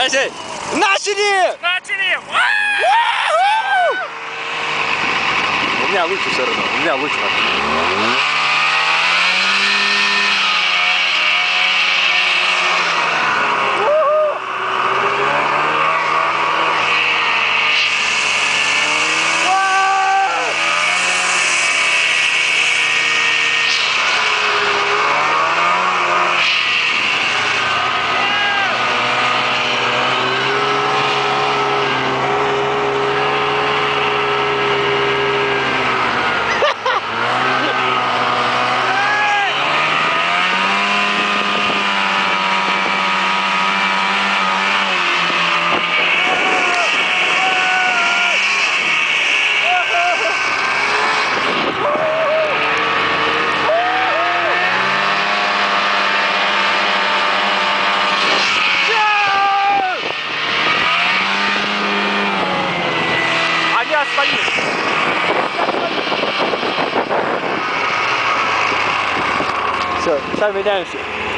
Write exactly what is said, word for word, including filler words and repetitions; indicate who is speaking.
Speaker 1: Начали! Начали!
Speaker 2: Начали!
Speaker 1: У меня лучше все равно, у меня лучше. Все, сейчас меняемся.